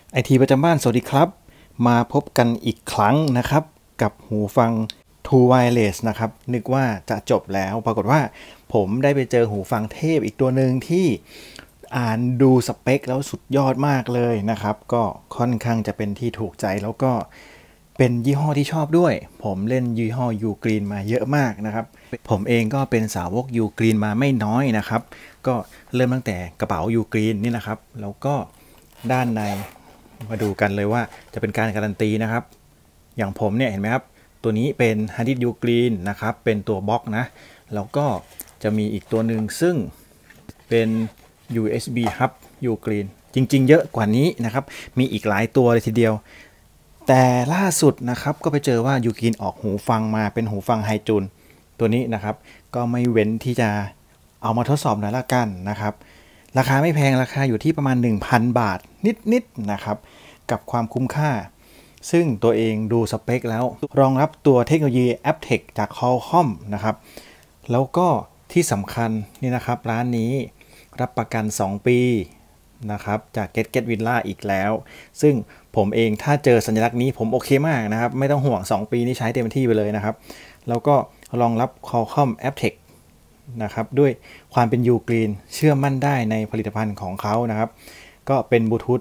ไอทีประจำบ้านสวัสดีครับมาพบกันอีกครั้งนะครับกับหูฟัง True Wireless นะครับนึกว่าจะจบแล้วปรากฏว่าผมได้ไปเจอหูฟังเทพอีกตัวหนึ่งที่อ่านดูสเปคแล้วสุดยอดมากเลยนะครับก็ค่อนข้างจะเป็นที่ถูกใจแล้วก็เป็นยี่ห้อที่ชอบด้วยผมเล่นยี่ห้อ Ugreen มาเยอะมากนะครับผมเองก็เป็นสาวก Ugreen มาไม่น้อยนะครับก็เริ่มตั้งแต่กระเป๋า Ugreen นี่นะครับแล้วก็ด้านในมาดูกันเลยว่าจะเป็นการการันตีนะครับอย่างผมเนี่ยเห็นไหมครับตัวนี้เป็น Hard Disk Ugreen นะครับเป็นตัวบล็อกนะแล้วก็จะมีอีกตัวหนึ่งซึ่งเป็น USB Hub Ugreen จริงๆเยอะกว่านี้นะครับมีอีกหลายตัวเลยทีเดียวแต่ล่าสุดนะครับก็ไปเจอว่า Ugreen ออกหูฟังมาเป็นหูฟังไฮจูนตัวนี้นะครับก็ไม่เว้นที่จะเอามาทดสอบหน่อยละกันนะครับราคาไม่แพงราคาอยู่ที่ประมาณ 1,000 บาทนิดๆนะครับกับความคุ้มค่าซึ่งตัวเองดูสเปคแล้วรองรับตัวเทคโนโลยี aptX จาก Qualcomm นะครับแล้วก็ที่สำคัญนี่นะครับร้านนี้รับประกัน 2 ปีนะครับจาก Get Villa อีกแล้วซึ่งผมเองถ้าเจอสัญลักษณ์นี้ผมโอเคมากนะครับไม่ต้องห่วง2 ปีนี้ใช้เต็มที่ไปเลยนะครับแล้วก็รองรับ Qualcomm aptX นะครับด้วยความเป็น Ugreen เชื่อมั่นได้ในผลิตภัณฑ์ของเขานะครับก็เป็นบลูทูธ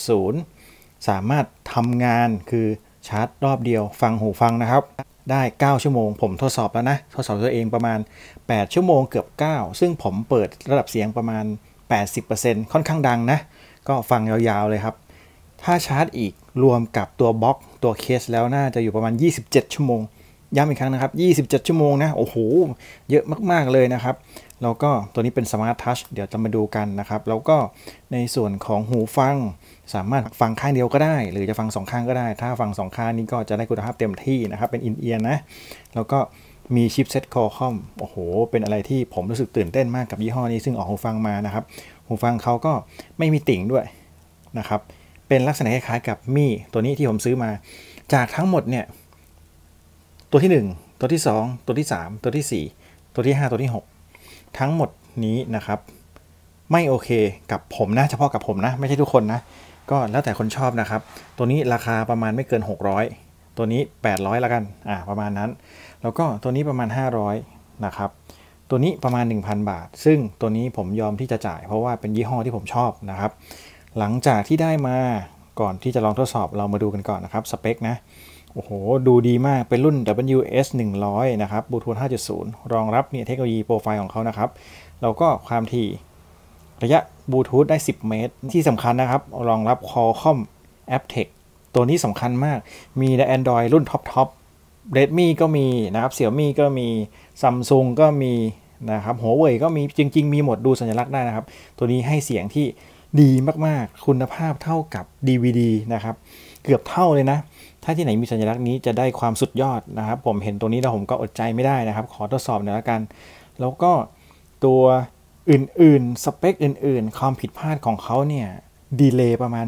5.0 สามารถทำงานคือชาร์จรอบเดียวฟังหูฟังนะครับได้9 ชั่วโมงผมทดสอบแล้วนะทดสอบตัวเองประมาณ8 ชั่วโมงเกือบ9ซึ่งผมเปิดระดับเสียงประมาณ 80% ค่อนข้างดังนะก็ฟังยาวๆเลยครับถ้าชาร์จอีกรวมกับตัวบล็อกตัวเคสแล้วน่าจะอยู่ประมาณ27 ชั่วโมงย้ำอีกครั้งนะครับ27 ชั่วโมงนะโอ้โหเยอะมากๆเลยนะครับแล้วก็ตัวนี้เป็น Smart Touch เดี๋ยวจะมาดูกันนะครับแล้วก็ในส่วนของหูฟังสามารถฟังข้างเดียวก็ได้หรือจะฟัง2 ข้างก็ได้ถ้าฟัง2 ข้างนี้ก็จะได้คุณภาพเต็มที่นะครับเป็นอินเอียร์นะแล้วก็มีชิปเซ็ต Qualcomm โอ้โหเป็นอะไรที่ผมรู้สึกตื่นเต้นมากกับยี่ห้อนี้ซึ่งออกหูฟังมานะครับหูฟังเขาก็ไม่มีติ่งด้วยนะครับเป็นลักษณะคล้ายๆกับมี่ตัวนี้ที่ผมซื้อมาจากทั้งหมดเนี่ยตัวที่1ตัวที่2ตัวที่3ตัวที่4ตัวที่5ตัวที่6ทั้งหมดนี้นะครับไม่โอเคกับผมนะเฉพาะกับผมนะไม่ใช่ทุกคนนะก็แล้วแต่คนชอบนะครับตัวนี้ราคาประมาณไม่เกิน600ตัวนี้800ละกันประมาณนั้นแล้วก็ตัวนี้ประมาณ500นะครับตัวนี้ประมาณ 1,000 บาทซึ่งตัวนี้ผมยอมที่จะจ่ายเพราะว่าเป็นยี่ห้อที่ผมชอบนะครับหลังจากที่ได้มาก่อนที่จะลองทดสอบเรามาดูกันก่อนนะครับสเปคนะโอ้โหดูดีมากเป็นรุ่น WS 100นะครับบลูทูธ 5.0 รองรับเนี่ยเทคโนโลยีโปรไฟล์ของเขานะครับแล้วก็ความถี่ระยะบลูทูธได้10 เมตรที่สำคัญนะครับรองรับ Qualcomm aptX ตัวนี้สำคัญมากมีใน Android รุ่นท็อปRedmi ก็มีนะครับ Xiaomi ก็มี Samsung ก็มีนะครับ Huawei ก็มีจริงๆมีหมดดูสัญลักษณ์ได้นะครับตัวนี้ให้เสียงที่ดีมากๆคุณภาพเท่ากับ DVD นะครับเกือบเท่าเลยนะถ้าที่ไหนมีสัญลักษณ์นี้จะได้ความสุดยอดนะครับผมเห็นตัวนี้แล้วผมก็อดใจไม่ได้นะครับขอทดสอบหน่อยละกันแล้วก็ตัวอื่นๆสเปคอื่นๆความผิดพลาดของเขาเนี่ยดีเลย์ประมาณ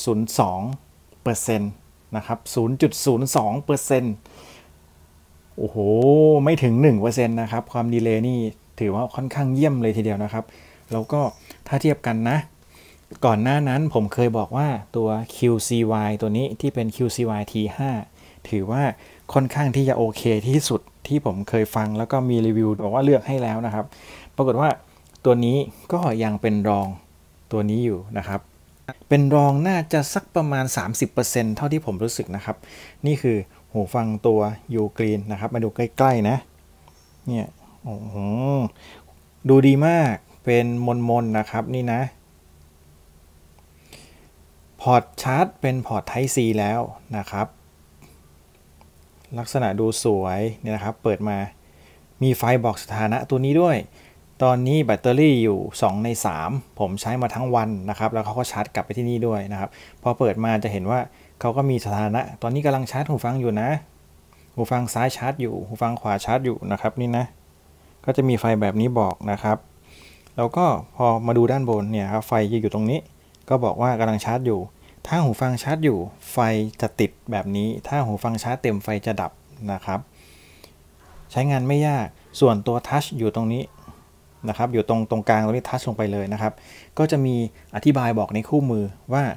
0.02% นะครับ 0.02%โอ้โหไม่ถึง 1% นะครับความดีเลย์นี่ถือว่าค่อนข้างเยี่ยมเลยทีเดียวนะครับแล้วก็ถ้าเทียบกันนะก่อนหน้านั้นผมเคยบอกว่าตัว QCY ตัวนี้ที่เป็น QCY T5 ถือว่าค่อนข้างที่จะโอเคที่สุดที่ผมเคยฟังแล้วก็มีรีวิวบอกว่าเลือกให้แล้วนะครับปรากฏว่าตัวนี้ก็ยังเป็นรองตัวนี้อยู่นะครับเป็นรองน่าจะสักประมาณ 30% เท่าที่ผมรู้สึกนะครับนี่คือหูฟังตัว Ugreen นะครับมาดูใกล้ๆนะเนี่ยโอ้โหดูดีมากเป็นมนๆนะครับนี่นะพอร์ตชาร์จเป็นพอร์ต Type C แล้วนะครับลักษณะดูสวยเนี่ยนะครับเปิดมามีไฟบอกสถานะตัวนี้ด้วยตอนนี้แบตเตอรี่อยู่2 ใน 3ผมใช้มาทั้งวันนะครับแล้วเขาก็ชาร์จกลับไปที่นี่ด้วยนะครับพอเปิดมาจะเห็นว่าเขาก็มีสถานะตอนนี้กำลังชาร์จหูฟังอยู่นะหูฟังซ้ายชาร์จอยู่หูฟังขวาชาร์จอยู่นะครับนี่นะก็จะมีไฟแบบนี้บอกนะครับแล้วก็พอมาดูด้านบนเนี่ยครับไฟจะอยู่ตรงนี้ก็บอกว่ากำลังชาร์จอยู่ถ้าหูฟังชาร์จอยู่ไฟจะติดแบบนี้ถ้าหูฟังชาร์จเต็มไฟจะดับนะครับใช้งานไม่ยากส่วนตัวทัชอยู่ตรงนี้นะครับอยู่ตรงกลางตรงนี้ทัชลงไปเลยนะครับก็จะมีอธิบายบอกในคู่มือว่า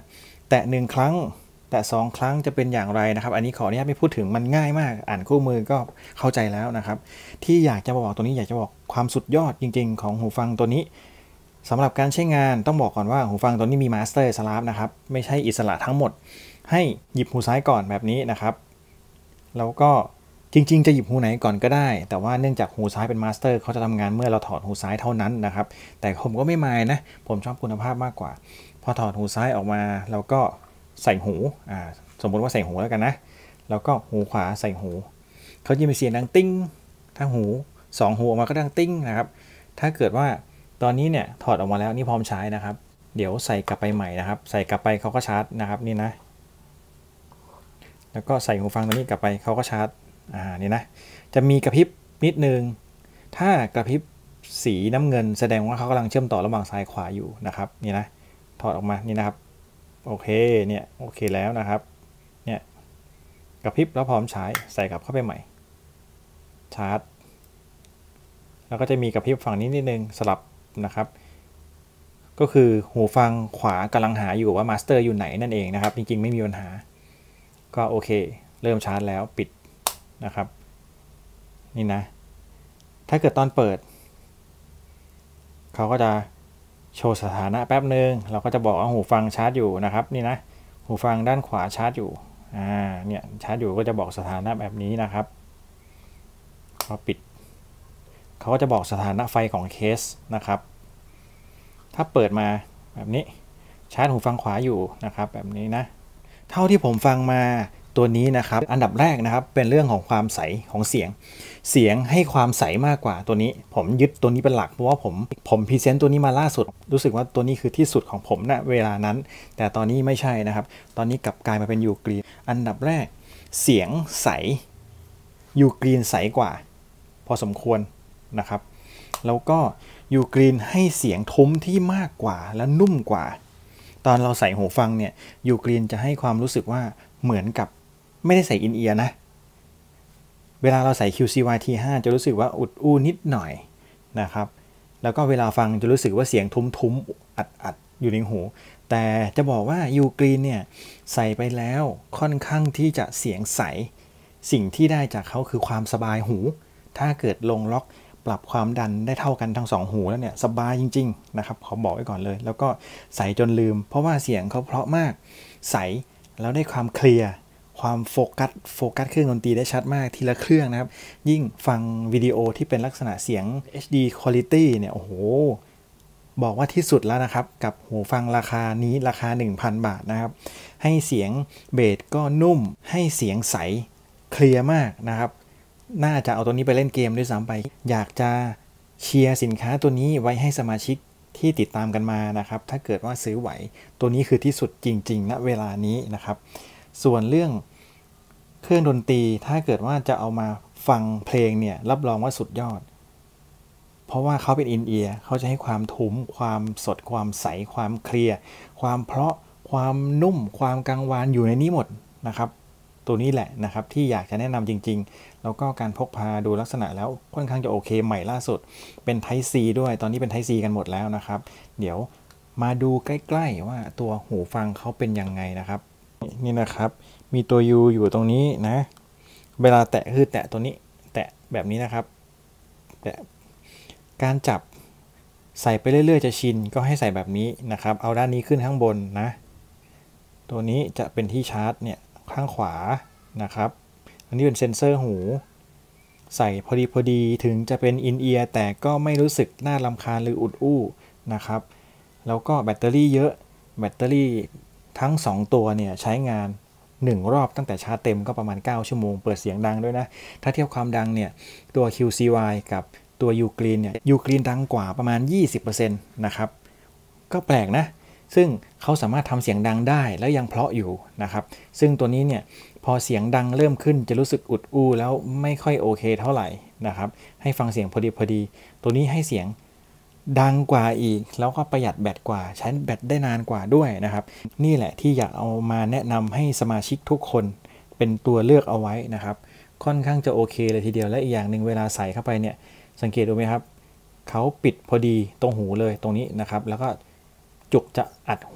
แตะ1 ครั้งแตะ2 ครั้งจะเป็นอย่างไรนะครับอันนี้ขออนุญาตไม่พูดถึงมันง่ายมากอ่านคู่มือก็เข้าใจแล้วนะครับที่อยากจะบอกตัวนี้อยากจะบอกความสุดยอดจริงๆของหูฟังตัวนี้สำหรับการใช้งานต้องบอกก่อนว่าหูฟังตัวนี้มีมาสเตอร์สลับนะครับไม่ใช่อิสระทั้งหมดให้หยิบหูซ้ายก่อนแบบนี้นะครับแล้วก็จริงๆจะหยิบหูไหนก่อนก็ได้แต่ว่าเนื่องจากหูซ้ายเป็นมาสเตอร์เขาจะทำงานเมื่อเราถอดหูซ้ายเท่านั้นนะครับแต่ผมก็ไม่มายนะผมชอบคุณภาพมากกว่าพอถอดหูซ้ายออกมาเราก็ใส่หูสมมติว่าใส่หูแล้วกันนะแล้วก็หูขวาใส่หูเขาจะมีเสียงดังติ้งถ้าหู2 หูออกมาก็ดังติ้งนะครับถ้าเกิดว่าตอนนี้เนี่ยถอดออกมาแล้วนี่พร้อมใช้นะครับเดี๋ยวใส่กลับไปใหม่นะครับใส่กลับไปเขาก็ชาร์จนะครับนี่นะแล้วก็ใส่หูฟังตัวนี้กลับไปเขาก็ชาร์จนี่นะจะมีกระพริบนิดนึงถ้ากระพริบสีน้ำเงินแสดงว่าเขากำลังเชื่อมต่อระหว่างซ้ายขวาอยู่นะครับนี่นะถอดออกมานี่นะครับโอเคเนี่ยโอเคแล้วนะครับเนี่ยกระพริบแล้วพร้อมใช้ใส่กลับเข้าไปใหม่ชาร์จแล้วก็จะมีกระพริบฝั่งนี้นิดนึงสลับนะครับก็คือหูฟังขวากำลังหาอยู่ว่ามาสเตอร์อยู่ไหนนั่นเองนะครับจริงๆไม่มีปัญหาก็โอเคเริ่มชาร์จแล้วปิดนะครับนี่นะถ้าเกิดตอนเปิดเขาก็จะโชว์สถานะแป๊บนึงเราก็จะบอกว่าหูฟังชาร์จอยู่นะครับนี่นะหูฟังด้านขวาชาร์จอยู่เนี่ยชาร์จอยู่ก็จะบอกสถานะแบบนี้นะครับพอปิดเขาก็จะบอกสถานะไฟของเคสนะครับถ้าเปิดมาแบบนี้ชาร์จหูฟังขวาอยู่นะครับแบบนี้นะเท่าที่ผมฟังมาตัวนี้นะครับอันดับแรกนะครับเป็นเรื่องของความใสของเสียงให้ความใสมากกว่าตัวนี้ผมยึดตัวนี้เป็นหลักเพราะว่าผมพรีเซนต์ตัวนี้มาล่าสุดรู้สึกว่าตัวนี้คือที่สุดของผมณเวลานั้นแต่ตอนนี้ไม่ใช่นะครับตอนนี้กลับกลายมาเป็นยูกรีนอันดับแรกเสียงใสยูกรีนใสกว่าพอสมควรนะครับแล้วก็ยูกรีนให้เสียงทุ้มที่มากกว่าและนุ่มกว่าตอนเราใส่หูฟังเนี่ยยูกรีนจะให้ความรู้สึกว่าเหมือนกับไม่ได้ใส่อินเอียร์นะเวลาเราใส่ QCY T5 จะรู้สึกว่าอุดอู้นิดหน่อยนะครับแล้วก็เวลาฟังจะรู้สึกว่าเสียงทุ้มๆอัดอยู่ในหูแต่จะบอกว่ายูกรีนเนี่ยใส่ไปแล้วค่อนข้างที่จะเสียงใสสิ่งที่ได้จากเขาคือความสบายหูถ้าเกิดลงล็อกปรับความดันได้เท่ากันทั้ง2หูแล้วเนี่ยสบายจริงๆนะครับขอบอกไว้ก่อนเลยแล้วก็ใสจนลืมเพราะว่าเสียงเขาเพราะมากใสแล้วได้ความเคลียร์ความโฟกัสเครื่องดนตรีได้ชัดมากทีละเครื่องนะครับยิ่งฟังวิดีโอที่เป็นลักษณะเสียง HD Quality เนี่ยโอ้โหบอกว่าที่สุดแล้วนะครับกับหูฟังราคานี้ราคา 1,000 บาทนะครับให้เสียงเบสก็นุ่มให้เสียงใสเคลียร์มากนะครับน่าจะเอาตัวนี้ไปเล่นเกมด้วยซ้ำไปอยากจะเชียร์สินค้าตัวนี้ไว้ให้สมาชิกที่ติดตามกันมานะครับถ้าเกิดว่าซื้อไหวตัวนี้คือที่สุดจริงๆณเวลานี้นะครับส่วนเรื่องเครื่องดนตรีถ้าเกิดว่าจะเอามาฟังเพลงเนี่ยรับรองว่าสุดยอดเพราะว่าเขาเป็นอินเอียร์เขาจะให้ความทุ้มความสดความใสความเคลียร์ความเพราะความนุ่มความกังวานอยู่ในนี้หมดนะครับตัวนี้แหละนะครับที่อยากจะแนะนำจริงๆแล้วก็การพกพาดูลักษณะแล้วค่อนข้างจะโอเคใหม่ล่าสุดเป็น Type C ด้วยตอนนี้เป็น Type C กันหมดแล้วนะครับเดี๋ยวมาดูใกล้ๆว่าตัวหูฟังเขาเป็นยังไงนะครับนี่นะครับมีตัว U อยู่ตรงนี้นะเวลาแตะคือแตะตัวนี้แตะแบบนี้นะครับแต่การจับใส่ไปเรื่อยๆจะชินก็ให้ใส่แบบนี้นะครับเอาด้านนี้ขึ้นข้างบนนะตัวนี้จะเป็นที่ชาร์จเนี่ยข้างขวานะครับอันนี้เป็นเซ็นเซอร์หูใส่พอดีถึงจะเป็นอินเอียร์แต่ก็ไม่รู้สึกน่ารำคาญหรืออุดอู้นะครับแล้วก็แบตเตอรี่เยอะแบตเตอรี่ทั้ง2ตัวเนี่ยใช้งาน1รอบตั้งแต่ชาร์จเต็มก็ประมาณ9ชั่วโมงเปิดเสียงดังด้วยนะถ้าเทียบความดังเนี่ยตัว QCY กับตัว Ugreen เนี่ย Ugreen ดังกว่าประมาณ 20% นะครับก็แปลกนะซึ่งเขาสามารถทำเสียงดังได้แล้วยังเพราะอยู่นะครับซึ่งตัวนี้เนี่ยพอเสียงดังเริ่มขึ้นจะรู้สึกอุดอู้แล้วไม่ค่อยโอเคเท่าไหร่นะครับให้ฟังเสียงพอดีตัวนี้ให้เสียงดังกว่าอีกแล้วก็ประหยัดแบตกว่าใช้แบตได้นานกว่าด้วยนะครับนี่แหละที่อยากเอามาแนะนำให้สมาชิกทุกคนเป็นตัวเลือกเอาไว้นะครับค่อนข้างจะโอเคเลยทีเดียวและอีกอย่างหนึ่งเวลาใส่เข้าไปเนี่ยสังเกตดูไหมครับเขาปิดพอดีตรงหูเลยตรงนี้นะครับแล้วก็จุกจะอัดหู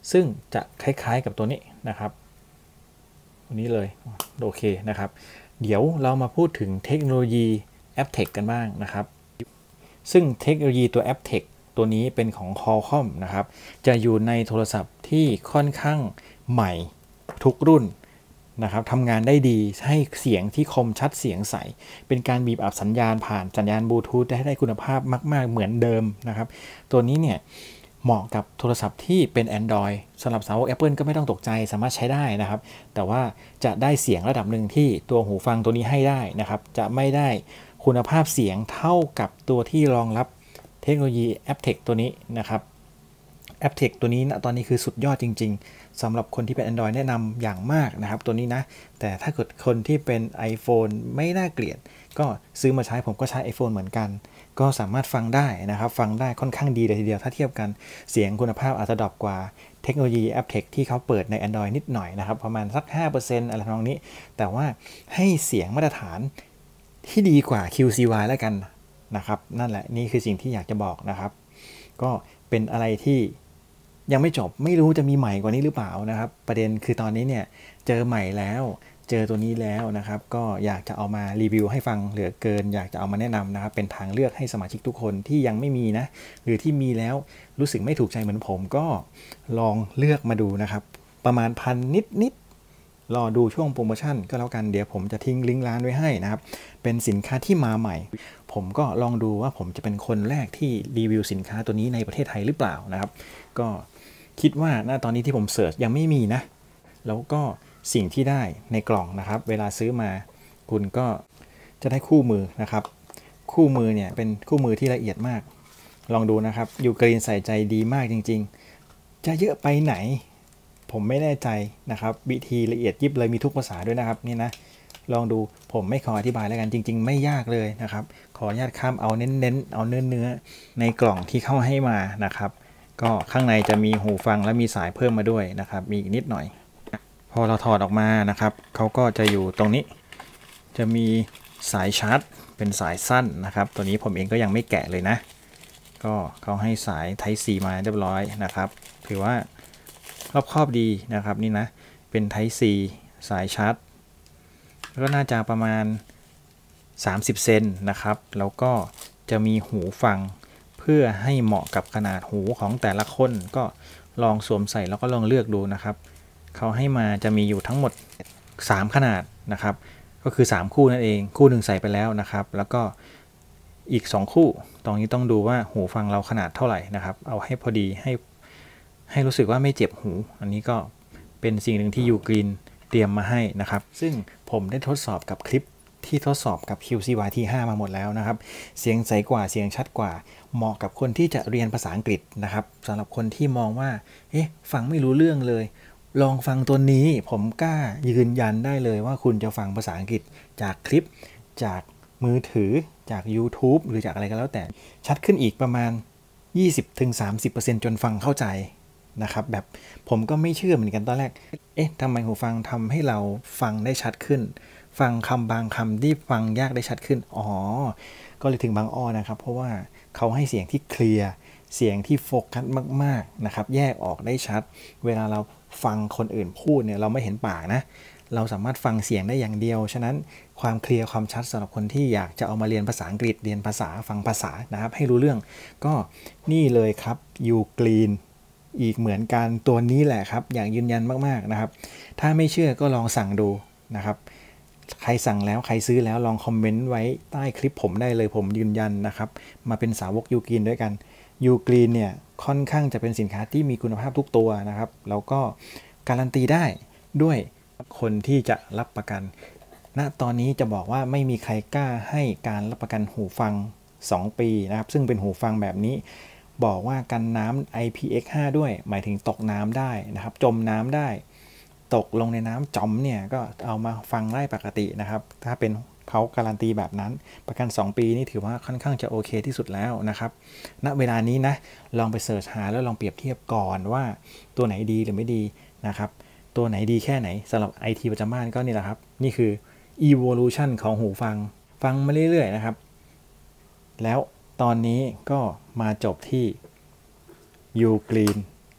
ซึ่งจะคล้ายๆกับตัวนี้นะครับตัวนี้เลยโอเคนะครับเดี๋ยวเรามาพูดถึงเทคโนโลยี aptX กันบ้างนะครับซึ่งเทคโนโลยีตัว aptX ตัวนี้เป็นของ Qualcomm นะครับจะอยู่ในโทรศัพท์ที่ค่อนข้างใหม่ทุกรุ่นนะครับทำงานได้ดีให้เสียงที่คมชัดเสียงใสเป็นการบีบอัดสัญญาณผ่านสัญญาณบลูทูธได้คุณภาพมากๆเหมือนเดิมนะครับตัวนี้เนี่ยเหมาะกับโทรศัพท์ที่เป็น Android สำหรับสาวก Apple ก็ไม่ต้องตกใจสามารถใช้ได้นะครับแต่ว่าจะได้เสียงระดับหนึ่งที่ตัวหูฟังตัวนี้ให้ได้นะครับจะไม่ได้คุณภาพเสียงเท่ากับตัวที่รองรับเทคโนโลยี aptX ตัวนี้นะครับ aptX ตัวนี้นะตอนนี้คือสุดยอดจริงๆสำหรับคนที่เป็น Android แนะนำอย่างมากนะครับตัวนี้นะแต่ถ้าเกิดคนที่เป็น iPhone ไม่น่าเกลียดก็ซื้อมาใช้ผมก็ใช้ iPhone เหมือนกันก็สามารถฟังได้นะครับฟังได้ค่อนข้างดีเลยทีเดียวถ้าเทียบกันเสียงคุณภาพอาจจะดรอปกว่าเทคโนโลยี aptX ที่เขาเปิดใน Android นิดหน่อยนะครับประมาณสัก 5% อะไรทำนองนี้แต่ว่าให้เสียงมาตรฐานที่ดีกว่า QCY แล้วกันนะครับนั่นแหละนี่คือสิ่งที่อยากจะบอกนะครับก็เป็นอะไรที่ยังไม่จบไม่รู้จะมีใหม่กว่านี้หรือเปล่านะครับประเด็นคือตอนนี้เนี่ยเจอใหม่แล้วเจอตัวนี้แล้วนะครับก็อยากจะเอามารีวิวให้ฟังเหลือเกินอยากจะเอามาแนะนำนะครับเป็นทางเลือกให้สมาชิกทุกคนที่ยังไม่มีนะหรือที่มีแล้วรู้สึกไม่ถูกใจเหมือนผมก็ลองเลือกมาดูนะครับประมาณพันนิดรอดูช่วงโปรโมชั่นก็แล้วกันเดี๋ยวผมจะทิ้งลิงก์ร้านไว้ให้นะครับเป็นสินค้าที่มาใหม่ผมก็ลองดูว่าผมจะเป็นคนแรกที่รีวิวสินค้าตัวนี้ในประเทศไทยหรือเปล่านะครับก็คิดว่าณตอนนี้ที่ผมเสิร์ชยังไม่มีนะแล้วก็สิ่งที่ได้ในกล่องนะครับเวลาซื้อมาคุณก็จะได้คู่มือนะครับคู่มือเนี่ยเป็นคู่มือที่ละเอียดมากลองดูนะครับยูกรีนใส่ใจดีมากจริงๆจะเยอะไปไหนผมไม่แน่ใจนะครับวิธีละเอียดยิบเลยมีทุกภาษาด้วยนะครับนี่นะลองดูผมไม่ขออธิบายแล้วกันจริงๆไม่ยากเลยนะครับขออนุญาตข้ามเอาเน้นๆเอาเนื้อในกล่องที่เข้าให้มานะครับก็ข้างในจะมีหูฟังและมีสายเพิ่มมาด้วยนะครับมีอีกนิดหน่อยพอเราถอดออกมานะครับเขาก็จะอยู่ตรงนี้จะมีสายชาร์จเป็นสายสั้นนะครับตัวนี้ผมเองก็ยังไม่แกะเลยนะก็เขาให้สาย Type C มาเรียบร้อยนะครับถือว่ารอบครอบดีนะครับนี่นะเป็น Type C สายชาร์จก็น่าจะประมาณ30 เซนนะครับแล้วก็จะมีหูฟังเพื่อให้เหมาะกับขนาดหูของแต่ละคนก็ลองสวมใส่แล้วก็ลองเลือกดูนะครับเขาให้มาจะมีอยู่ทั้งหมด3ขนาดนะครับก็คือ3คู่นั่นเองคู่หนึ่งใส่ไปแล้วนะครับแล้วก็อีก2คู่ตรงนี้ต้องดูว่าหูฟังเราขนาดเท่าไหร่นะครับเอาให้พอดีให้รู้สึกว่าไม่เจ็บหูอันนี้ก็เป็นสิ่งหนึ่งที่ยูกรีนเตรียมมาให้นะครับซึ่งผมได้ทดสอบกับคลิปที่ทดสอบกับ QCY T5 มาหมดแล้วนะครับเสียงใสกว่าเสียงชัดกว่าเหมาะกับคนที่จะเรียนภาษาอังกฤษนะครับสำหรับคนที่มองว่าฟังไม่รู้เรื่องเลยลองฟังตัวนี้ผมกล้ายืนยันได้เลยว่าคุณจะฟังภาษาอังกฤษจากคลิปจากมือถือจาก YouTube หรือจากอะไรก็แล้วแต่ชัดขึ้นอีกประมาณ 20-30% จนฟังเข้าใจนะครับแบบผมก็ไม่เชื่อเหมือนกันตอนแรกทำไมหูฟังทำให้เราฟังได้ชัดขึ้นฟังคำบางคำที่ฟังยากได้ชัดขึ้นก็เลยถึงบางอ้อนะครับเพราะว่าเขาให้เสียงที่เคลียร์เสียงที่โฟกัสมากๆนะครับแยกออกได้ชัดเวลาเราฟังคนอื่นพูดเนี่ยเราไม่เห็นปากนะเราสามารถฟังเสียงได้อย่างเดียวฉะนั้นความเคลียร์ความชัดสำหรับคนที่อยากจะเอามาเรียนภาษาอังกฤษเรียนภาษาฟังภาษานะครับให้รู้เรื่องก็นี่เลยครับยูกรีนอีกเหมือนกันตัวนี้แหละครับอย่างยืนยันมากๆนะครับถ้าไม่เชื่อก็ลองสั่งดูนะครับใครสั่งแล้วใครซื้อแล้วลองคอมเมนต์ไว้ใต้คลิปผมได้เลยผมยืนยันนะครับมาเป็นสาวกยูกรีนด้วยกันยูกรีนเนี่ยค่อนข้างจะเป็นสินค้าที่มีคุณภาพทุกตัวนะครับแล้วก็การันตีได้ด้วยคนที่จะรับประกันณตอนนี้จะบอกว่าไม่มีใครกล้าให้การรับประกันหูฟัง2 ปีนะครับซึ่งเป็นหูฟังแบบนี้บอกว่ากันน้ำ IPX5 ด้วยหมายถึงตกน้ำได้นะครับจมน้ำได้ตกลงในน้ำจมเนี่ยก็เอามาฟังได้ปกตินะครับถ้าเป็นเขาการันตีแบบนั้นประกัน2 ปีนี่ถือว่าค่อนข้างจะโอเคที่สุดแล้วนะครับณเวลานี้นะลองไปเสิร์ชหาแล้วลองเปรียบเทียบก่อนว่าตัวไหนดีหรือไม่ดีนะครับตัวไหนดีแค่ไหนสำหรับ IT ประจำบ้านก็นี่แหละครับนี่คือ evolution ของหูฟังมาเรื่อยๆนะครับแล้วตอนนี้ก็มาจบที่ยูกรีน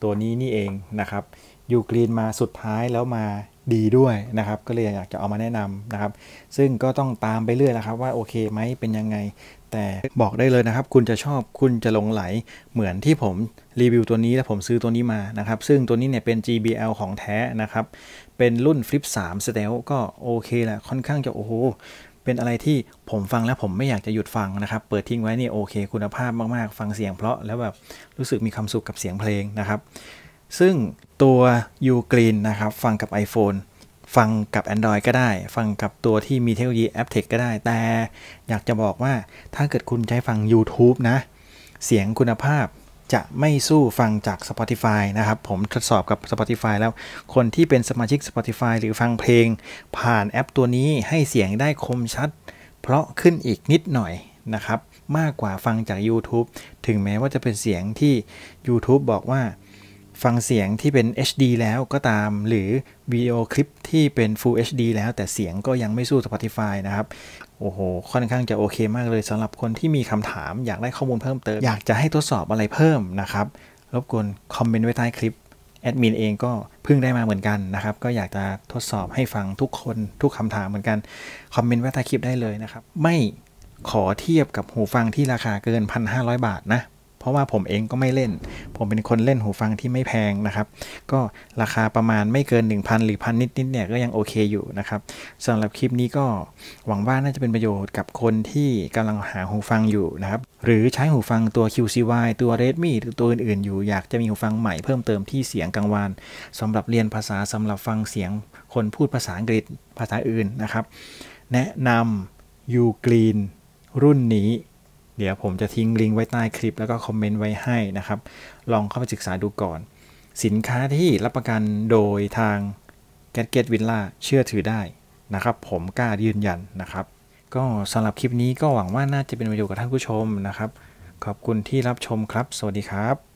ตัวนี้นี่เองนะครับยูกรีนมาสุดท้ายแล้วมาดีด้วยนะครับก็เลยอยากจะเอามาแนะนำนะครับซึ่งก็ต้องตามไปเรื่อยนะครับว่าโอเคไหมเป็นยังไงแต่บอกได้เลยนะครับคุณจะชอบคุณจะหลงไหลเหมือนที่ผมรีวิวตัวนี้และผมซื้อตัวนี้มานะครับซึ่งตัวนี้เนี่ยเป็น JBL ของแท้นะครับเป็นรุ่น Flip 3 Stealth ก็โอเคแหละค่อนข้างจะโอ้โหเป็นอะไรที่ผมฟังแล้วผมไม่อยากจะหยุดฟังนะครับเปิดทิ้งไว้นี่โอเคคุณภาพมากๆฟังเสียงเพราะแล้วแบบรู้สึกมีความสุขกับเสียงเพลงนะครับซึ่งตัว Ugreen นะครับฟังกับ iPhone ฟังกับ Android ก็ได้ฟังกับตัวที่มีเทคโนโลยี aptech ก็ได้แต่อยากจะบอกว่าถ้าเกิดคุณใช้ฟัง YouTube นะเสียงคุณภาพจะไม่สู้ฟังจาก Spotify นะครับผมทดสอบกับ Spotify แล้วคนที่เป็นสมาชิก Spotify หรือฟังเพลงผ่านแอปตัวนี้ให้เสียงได้คมชัดเพราะขึ้นอีกนิดหน่อยนะครับมากกว่าฟังจาก YouTube ถึงแม้ว่าจะเป็นเสียงที่ YouTube บอกว่าฟังเสียงที่เป็น HD แล้วก็ตามหรือวิดีโอคลิปที่เป็น Full HD แล้วแต่เสียงก็ยังไม่สู้ Spotify นะครับโอ้โหค่อนข้างจะโอเคมากเลยสำหรับคนที่มีคำถามอยากได้ข้อมูลเพิ่มเติมอยากจะให้ทดสอบอะไรเพิ่มนะครับรบกวนคอมเมนต์ไว้ใต้คลิปแอดมินเองก็เพิ่งได้มาเหมือนกันนะครับก็อยากจะทดสอบให้ฟังทุกคนทุกคำถามเหมือนกันคอมเมนต์ไว้ใต้คลิปได้เลยนะครับไม่ขอเทียบกับหูฟังที่ราคาเกิน 1,500 บาทนะเพราะว่าผมเองก็ไม่เล่นผมเป็นคนเล่นหูฟังที่ไม่แพงนะครับก็ราคาประมาณไม่เกิน 1,000 หรือ 1,000 นิดๆเนี่ยก็ยังโอเคอยู่นะครับสำหรับคลิปนี้ก็หวังว่าน่าจะเป็นประโยชน์กับคนที่กำลังหาหูฟังอยู่นะครับหรือใช้หูฟังตัว QCY ตัว Redmi หรือตัวอื่นๆอยู่อยากจะมีหูฟังใหม่เพิ่มเติมที่เสียงกังวานสำหรับเรียนภาษาสำหรับฟังเสียงคนพูดภาษาอังกฤษภาษาอื่นนะครับแนะนำ Ugreen รุ่นนี้เดี๋ยวผมจะทิ้งลิงก์ไว้ใต้คลิปแล้วก็คอมเมนต์ไว้ให้นะครับลองเข้าไปศึกษาดูก่อนสินค้าที่รับประกันโดยทาง Gadget Villa เชื่อถือได้นะครับผมกล้ายืนยันนะครับก็สำหรับคลิปนี้ก็หวังว่าน่าจะเป็นประโยชน์กับท่านผู้ชมนะครับขอบคุณที่รับชมครับสวัสดีครับ